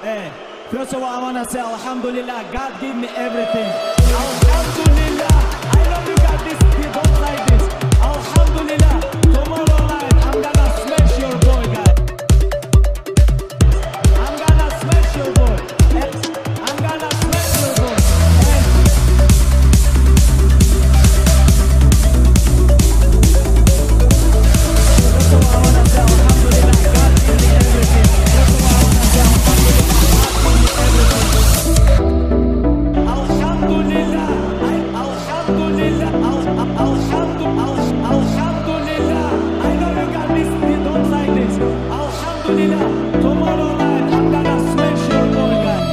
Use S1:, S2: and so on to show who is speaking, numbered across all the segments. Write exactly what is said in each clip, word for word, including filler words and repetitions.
S1: Hey, first of all, I wanna say Alhamdulillah, God gave me everything. Alhamdulillah, I know you got this, you don't like this. Alhamdulillah, tomorrow night I'm gonna smash your boy, guys. I'm gonna smash your boy. I'm gonna smash your boy. First of all, I wanna say Alhamdulillah, God gave me everything. First of all, I wanna say Alhamdulillah, Alhamdulillah, Alhamdulillah, Alhamdulillah. I know you got this, you don't like this. Alhamdulillah, tomorrow night I'm gonna smash your boy, guys.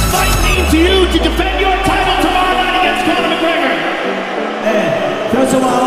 S1: First of all,